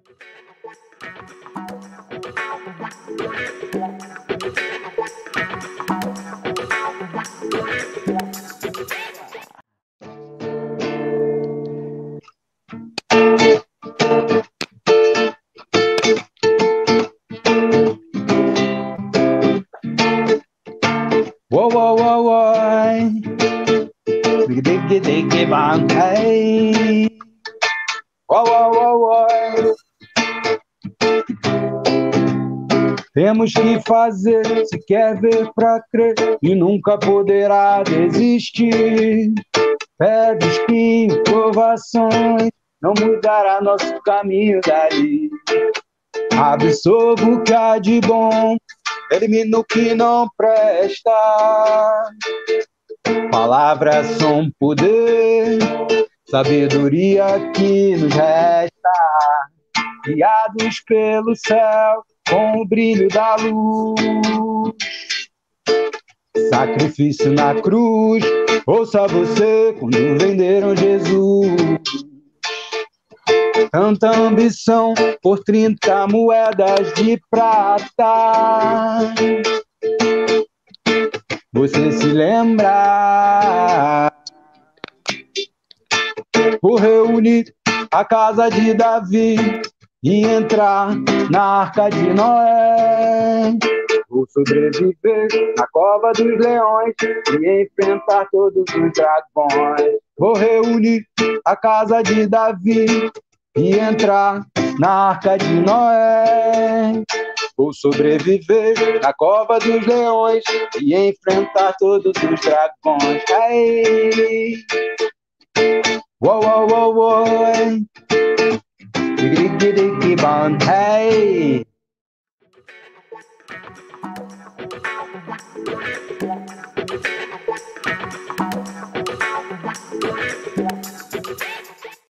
Whoa, whoa, whoa, whoa. Diggy, diggy, bang, hey. Whoa, whoa, whoa, whoa. Temos que fazer, se quer ver pra crer, e nunca poderá desistir. Pedras que provações não mudará nosso caminho dali. Absorva o que há de bom, elimina o que não presta. Palavras são poder, sabedoria que nos resta. Guiados pelo céu, com o brilho da luz. Sacrifício na cruz, ouça você quando venderam Jesus. Tanta ambição por 30 moedas de prata. Você se lembra? Por reunir a casa de Davi e entrar na arca de Noé. Vou sobreviver na cova dos leões e enfrentar todos os dragões. Vou reunir a casa de Davi e entrar na arca de Noé. Vou sobreviver na cova dos leões e enfrentar todos os dragões. Hey! Uou, uou, uou, uou. Diggy, diggy, bang, hey!